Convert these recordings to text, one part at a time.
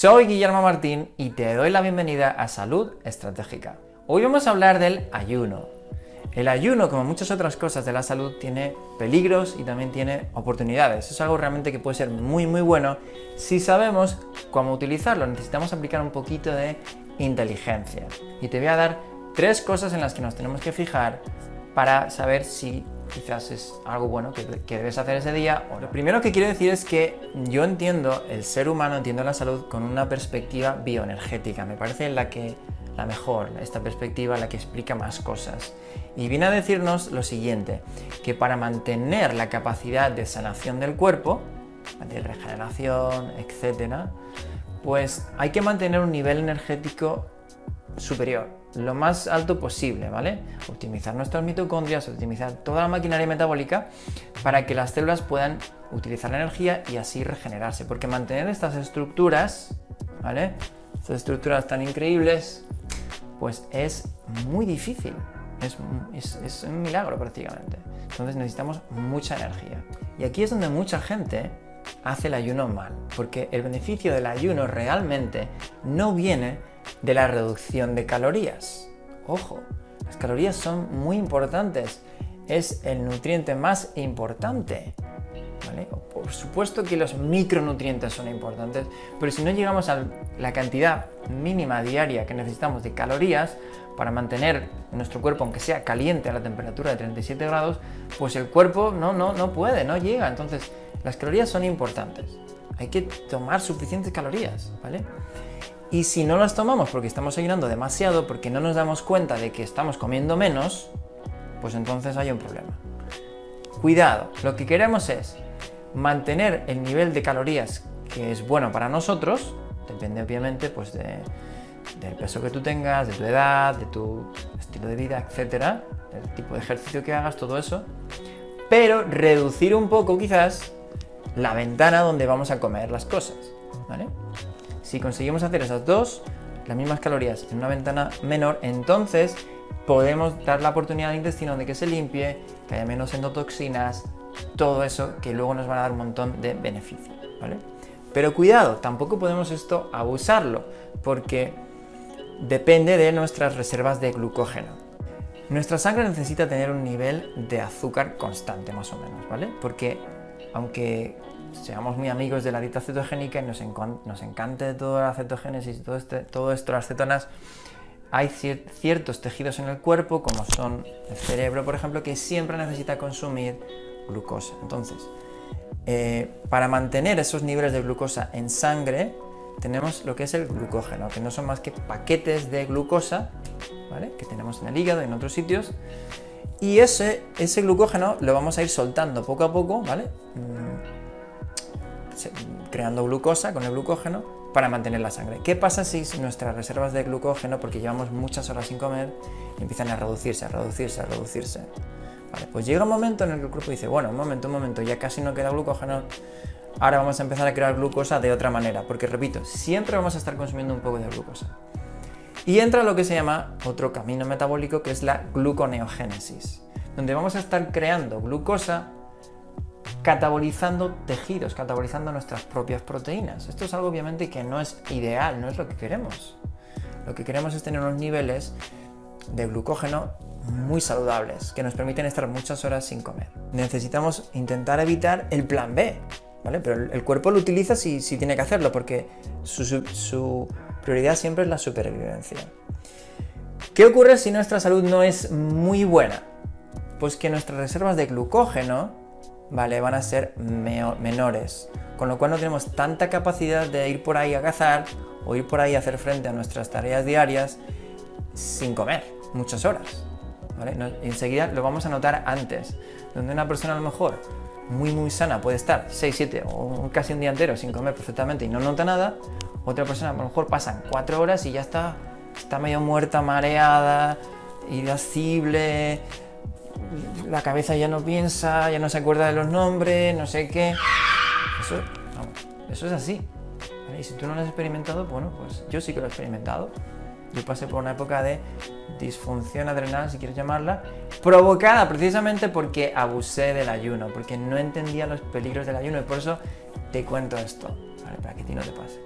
Soy Guillermo Martín y te doy la bienvenida a Salud Estratégica. Hoy vamos a hablar del ayuno. El ayuno, como muchas otras cosas de la salud, tiene peligros y también tiene oportunidades. Es algo realmente que puede ser muy bueno si sabemos cómo utilizarlo. Necesitamos aplicar un poquito de inteligencia. Y te voy a dar 3 cosas en las que nos tenemos que fijar para saber si quizás es algo bueno que debes hacer ese día. Lo primero que quiero decir es que yo entiendo el ser humano, entiendo la salud con una perspectiva bioenergética. Me parece la mejor, esta perspectiva, la que explica más cosas. Y viene a decirnos lo siguiente, que para mantener la capacidad de sanación del cuerpo, de regeneración, etc., pues hay que mantener un nivel energético superior, lo más alto posible, ¿vale? Optimizar nuestras mitocondrias, optimizar toda la maquinaria metabólica para que las células puedan utilizar la energía y así regenerarse, porque mantener estas estructuras, ¿vale? Estas estructuras tan increíbles, pues es muy difícil, es un milagro prácticamente. Entonces necesitamos mucha energía. Y aquí es donde mucha gente hace el ayuno mal, porque el beneficio del ayuno realmente no viene de la reducción de calorías. Ojo, las calorías son muy importantes, es el nutriente más importante, ¿vale? Por supuesto que los micronutrientes son importantes, pero si no llegamos a la cantidad mínima diaria que necesitamos de calorías para mantener nuestro cuerpo, aunque sea caliente a la temperatura de 37 grados, pues el cuerpo no puede, no llega. Entonces, las calorías son importantes. Hay que tomar suficientes calorías, ¿vale? Y si no las tomamos porque estamos ayunando demasiado, porque no nos damos cuenta de que estamos comiendo menos, pues entonces hay un problema. Cuidado, lo que queremos es mantener el nivel de calorías que es bueno para nosotros, depende obviamente pues del peso que tú tengas, de tu edad, de tu estilo de vida, etcétera, del tipo de ejercicio que hagas, todo eso, pero reducir un poco quizás la ventana donde vamos a comer las cosas, ¿vale? Si conseguimos hacer las mismas calorías en una ventana menor, entonces podemos dar la oportunidad al intestino de que se limpie, que haya menos endotoxinas, todo eso que luego nos van a dar un montón de beneficios, ¿vale? Pero cuidado, tampoco podemos abusarlo, porque depende de nuestras reservas de glucógeno. Nuestra sangre necesita tener un nivel de azúcar constante, más o menos, ¿vale? Porque aunque seamos muy amigos de la dieta cetogénica y nos encante toda la cetogénesis, todo esto, las cetonas, hay ciertos tejidos en el cuerpo, como son el cerebro, por ejemplo, que siempre necesita consumir glucosa. Entonces, para mantener esos niveles de glucosa en sangre, tenemos lo que es el glucógeno, que no son más que paquetes de glucosa, ¿vale? Que tenemos en el hígado y en otros sitios, y ese glucógeno lo vamos a ir soltando poco a poco, ¿vale? Creando glucosa con el glucógeno para mantener la sangre. ¿Qué pasa si nuestras reservas de glucógeno, porque llevamos muchas horas sin comer, empiezan a reducirse? Vale, pues llega un momento en el que el cuerpo dice, bueno, un momento, ya casi no queda glucógeno, ahora vamos a empezar a crear glucosa de otra manera, porque repito, siempre vamos a estar consumiendo un poco de glucosa. Y entra lo que se llama otro camino metabólico, que es la gluconeogénesis, donde vamos a estar creando glucosa, catabolizando tejidos, catabolizando nuestras propias proteínas. Esto es algo obviamente que no es ideal, no es lo que queremos. Lo que queremos es tener unos niveles de glucógeno muy saludables, que nos permiten estar muchas horas sin comer. Necesitamos intentar evitar el plan B, ¿vale? Pero el cuerpo lo utiliza si tiene que hacerlo, porque su prioridad siempre es la supervivencia. ¿Qué ocurre si nuestra salud no es muy buena? Pues que nuestras reservas de glucógeno, ¿vale?, van a ser menores, con lo cual no tenemos tanta capacidad de ir por ahí a cazar o ir por ahí a hacer frente a nuestras tareas diarias sin comer muchas horas, ¿vale? Enseguida lo vamos a notar antes, donde una persona a lo mejor muy sana puede estar 6, 7 o casi un día entero sin comer perfectamente y no nota nada. Otra persona a lo mejor pasan 4 horas y ya está medio muerta, mareada, irascible, la cabeza ya no piensa, ya no se acuerda de los nombres, no sé qué. Eso es así, ¿vale? Y si tú no lo has experimentado, bueno, pues yo sí que lo he experimentado. Yo pasé por una época de disfunción adrenal, si quieres llamarla, provocada precisamente porque abusé del ayuno, porque no entendía los peligros del ayuno, y por eso te cuento esto, ¿vale? Para que a ti no te pase.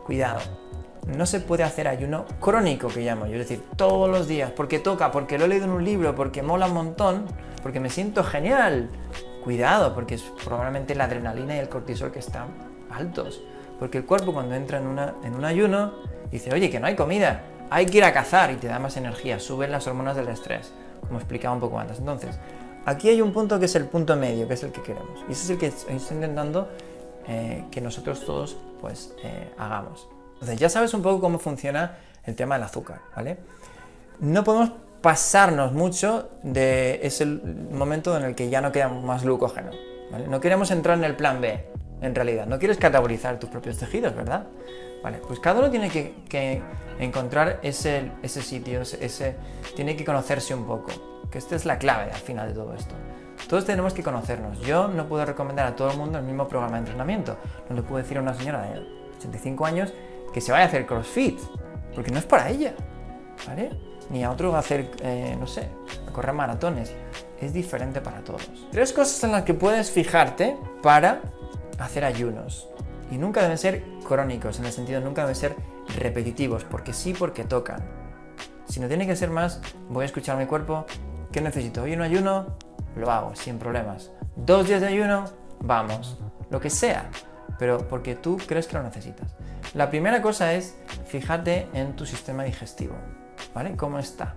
cuidado, no se puede hacer ayuno crónico, que llamo yo, es decir, todos los días, porque toca, porque lo he leído en un libro, porque mola un montón, porque me siento genial. Cuidado, porque es probablemente la adrenalina y el cortisol que están altos, porque el cuerpo cuando entra en un ayuno dice, oye, que no hay comida, hay que ir a cazar, y te da más energía, suben las hormonas del estrés, como explicaba un poco antes. Entonces, aquí hay un punto que es el punto medio, que es el que queremos, y ese es el que estoy intentando que nosotros todos pues hagamos. Entonces ya sabes un poco cómo funciona el tema del azúcar, ¿vale? No podemos pasarnos mucho de ese momento en el que ya no queda más glucógeno, ¿vale? No queremos entrar en el plan B, en realidad. No quieres catabolizar tus propios tejidos, ¿verdad? Vale, pues cada uno tiene que encontrar ese sitio, tiene que conocerse un poco, que esta es la clave al final de todo esto. Todos tenemos que conocernos. Yo no puedo recomendar a todo el mundo el mismo programa de entrenamiento. No le puedo decir a una señora de 85 años que se vaya a hacer CrossFit, porque no es para ella, ¿vale? Ni a otro va a hacer, no sé, a correr maratones. Es diferente para todos. 3 cosas en las que puedes fijarte para hacer ayunos. Y nunca deben ser crónicos, en el sentido nunca deben ser repetitivos, porque sí, porque tocan. Si no tiene que ser más, voy a escuchar a mi cuerpo, ¿qué necesito? Hoy un ayuno, lo hago, sin problemas. 2 días de ayuno, vamos. Lo que sea, pero porque tú crees que lo necesitas. La primera cosa es, fíjate en tu sistema digestivo, ¿vale? ¿Cómo está?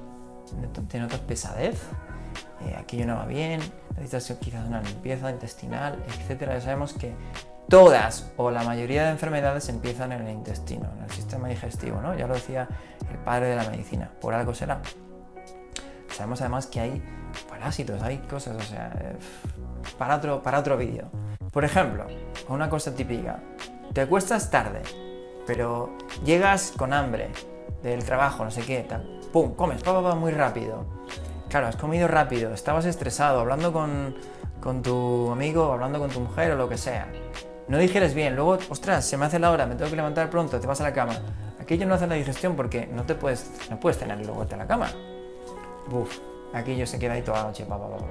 ¿Te notas pesadez? Aquello no va bien, necesitas quizás una limpieza intestinal, etcétera. Ya sabemos que todas o la mayoría de enfermedades empiezan en el intestino, en el sistema digestivo, ¿no? Ya lo decía el padre de la medicina, por algo será. Sabemos además que hay parásitos, hay cosas, o sea, para otro vídeo. Por ejemplo, una cosa típica, te acuestas tarde, pero llegas con hambre del trabajo, no sé qué, tal, pum, comes, muy rápido. Claro, has comido rápido, estabas estresado, hablando con tu amigo, hablando con tu mujer o lo que sea. No digieres bien, luego, ostras, se me hace la hora, me tengo que levantar pronto, te vas a la cama. Aquello no hace la digestión porque no puedes tener luego a la cama. Buf, aquello se queda ahí toda la noche.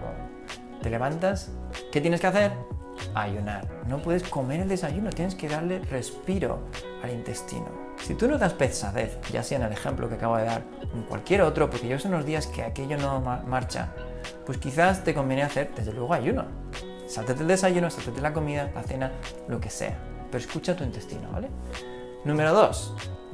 Te levantas, ¿qué tienes que hacer? Ayunar. No puedes comer el desayuno, tienes que darle respiro al intestino. Si tú notas pesadez, ya sea en el ejemplo que acabo de dar, o en cualquier otro, porque llevas unos días que aquello no marcha, pues quizás te conviene hacer, desde luego, ayuno. Sáltate el desayuno, sáltate la comida, la cena, lo que sea. Pero escucha tu intestino, ¿vale? Número 2.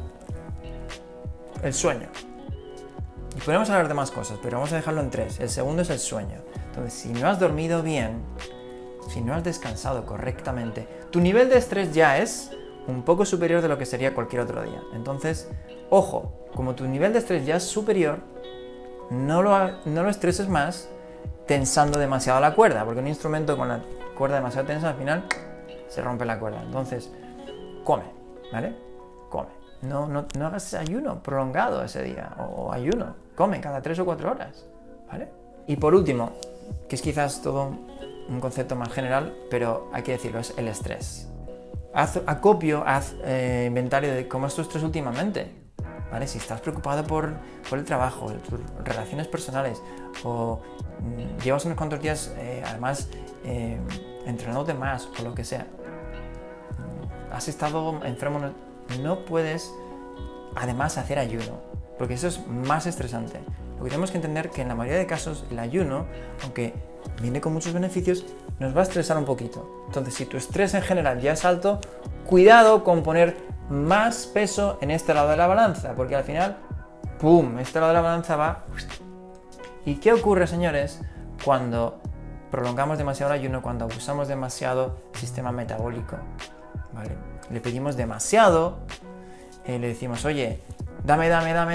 El sueño. Y podemos hablar de más cosas, pero vamos a dejarlo en 3. El segundo es el sueño. Entonces, si no has dormido bien, si no has descansado correctamente, tu nivel de estrés ya es un poco superior de lo que sería cualquier otro día. Entonces, ojo, como tu nivel de estrés ya es superior, no lo estreses más tensando demasiado la cuerda, porque un instrumento con la cuerda demasiado tensa al final se rompe la cuerda. Entonces, come, ¿vale? Come. No hagas ayuno prolongado ese día, o ayuno. Come cada 3 o 4 horas, ¿vale? Y por último, que es quizás todo un concepto más general, pero hay que decirlo, es el estrés. Haz inventario de cómo es tu estrés últimamente, ¿vale? Si estás preocupado por el trabajo, tus relaciones personales, o llevas unos cuantos días, además, entrenándote más, o lo que sea, has estado enfermo, no puedes, además, hacer ayuno, porque eso es más estresante. Lo que tenemos que entender que en la mayoría de casos el ayuno, aunque viene con muchos beneficios, nos va a estresar un poquito. Entonces, si tu estrés en general ya es alto, cuidado con poner más peso en este lado de la balanza, porque al final, ¡pum!, este lado de la balanza va. ¿Y qué ocurre, señores, cuando prolongamos demasiado el ayuno, cuando abusamos demasiado del sistema metabólico? ¿Vale? Le pedimos demasiado, le decimos, oye, dame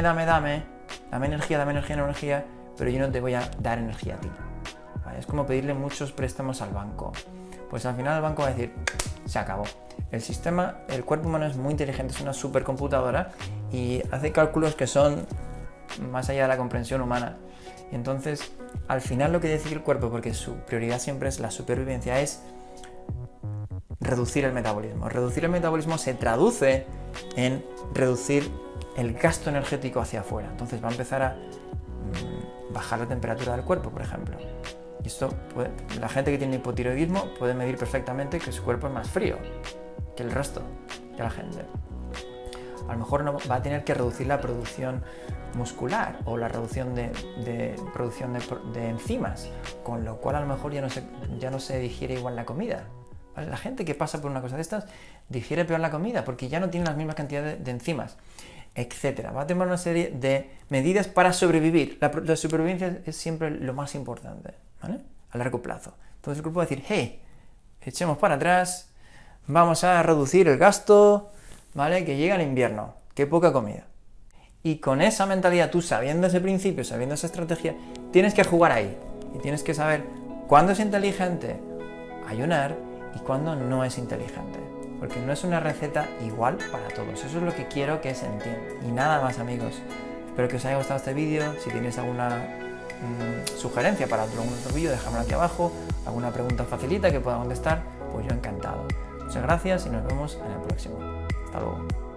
energía, pero yo no te voy a dar energía a ti. ¿Vale? Es como pedirle muchos préstamos al banco. Pues al final el banco va a decir, se acabó. El cuerpo humano es muy inteligente, es una supercomputadora y hace cálculos que son más allá de la comprensión humana. Y entonces, al final lo que decide el cuerpo, porque su prioridad siempre es la supervivencia, es reducir el metabolismo. Reducir el metabolismo se traduce en reducir el gasto energético hacia afuera. Entonces va a empezar a bajar la temperatura del cuerpo, por ejemplo. Y esto la gente que tiene hipotiroidismo puede medir perfectamente que su cuerpo es más frío que el resto. de la gente. A lo mejor no, va a tener que reducir la producción muscular o la reducción de producción de enzimas, con lo cual a lo mejor ya no se digiere igual la comida. ¿Vale? La gente que pasa por una cosa de estas digiere peor la comida porque ya no tiene las mismas cantidades de enzimas, etcétera. Va a tomar una serie de medidas para sobrevivir. La supervivencia es siempre lo más importante, ¿vale? A largo plazo. Entonces el grupo va a decir, hey, echemos para atrás, vamos a reducir el gasto, ¿vale? Que llega el invierno, qué poca comida. Y con esa mentalidad, tú sabiendo ese principio, sabiendo esa estrategia, tienes que jugar ahí. Y tienes que saber cuándo es inteligente ayunar y cuándo no es inteligente. Porque no es una receta igual para todos. Eso es lo que quiero que se entienda. Y nada más, amigos. Espero que os haya gustado este vídeo. Si tenéis alguna sugerencia para algún otro vídeo, dejadmelo aquí abajo. Alguna pregunta facilita que pueda contestar, pues yo encantado. Muchas gracias y nos vemos en el próximo. Hasta luego.